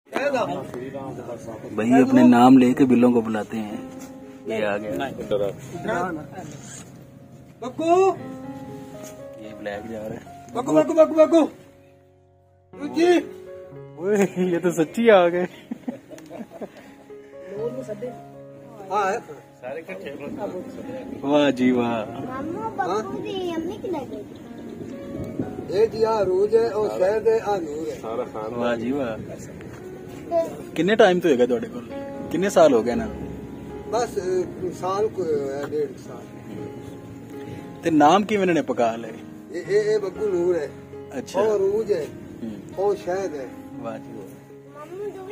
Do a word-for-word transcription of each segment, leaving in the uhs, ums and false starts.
भाई अपने नाम लेके बिल्लों को बुलाते हैं। ये आ गया बक्कू, ये ब्लैक जा रहा है। बक्कू बक्कू बक्कू बक्कू रुचि, ओए ये तो सच्ची आ गए। हाँ वाह जी वाह। ये जी अरूज है और शहद है अनूर है। वाह जी वाह। किन्ने टाइम तो होगा थोड़े को? किन्ने साल हो गए ना? बस साल को है, डेढ़ साल। ते नाम की मैंने पका ले? ये ये, ये बक्कू नूर है। अच्छा। और अरूज है और शहद है। वाह जी वाह।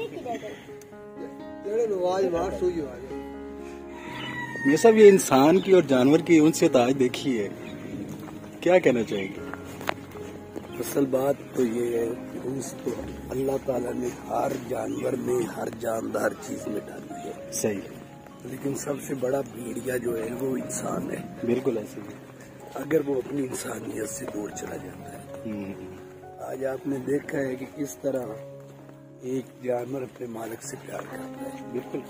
जेड़े नवाज मार सुई आ जाए। ये सब ये इंसान की और जानवर की उनसे आज देखी है, क्या कहना चाहेंगे? असल बात तो ये है कि उस तो अल्लाह ताला ने हर जानवर में हर जानदार चीज में डाली है। सही। लेकिन सबसे बड़ा भेड़िया जो है वो इंसान है। बिल्कुल ऐसे ही। अगर वो अपनी इंसानियत से दूर चला जाता है। आज आपने देखा है कि किस तरह एक जानवर अपने मालिक से प्यार करता है। बिल्कुल।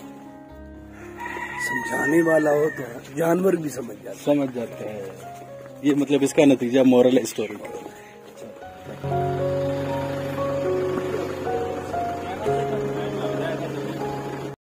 समझाने वाला हो तो जानवर भी समझ जाता है। समझ जाते हैं। ये मतलब इसका नतीजा मोरल स्टोरी का।